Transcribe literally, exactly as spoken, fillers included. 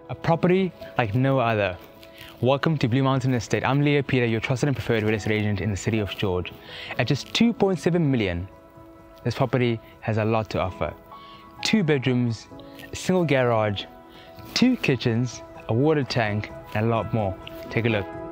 A property like no other. Welcome to Blue Mountain Estate. I'm Leo Peter, your trusted and preferred real estate agent in the city of George. At just two point seven million, this property has a lot to offer. Two bedrooms, a single garage, two kitchens, a water tank, and a lot more. Take a look.